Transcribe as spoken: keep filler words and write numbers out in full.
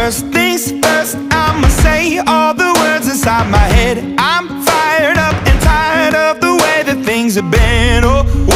First things first, I'ma say all the words inside my head. I'm fired up and tired of the way that things have been. Oh,